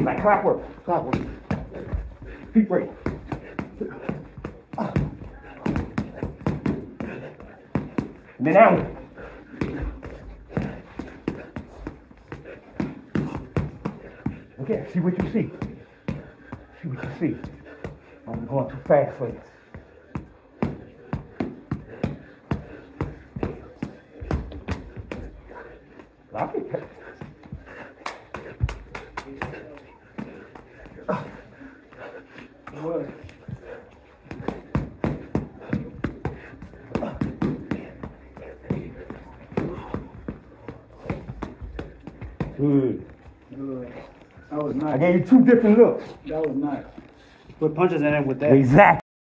like clockwork. Feet break. And then down. Okay, see what you see. See what you see. I'm going too fast for you. Lock it. What? Good. Good. That was nice. I gave you two different looks. That was nice. Put punches in it with that. Exactly.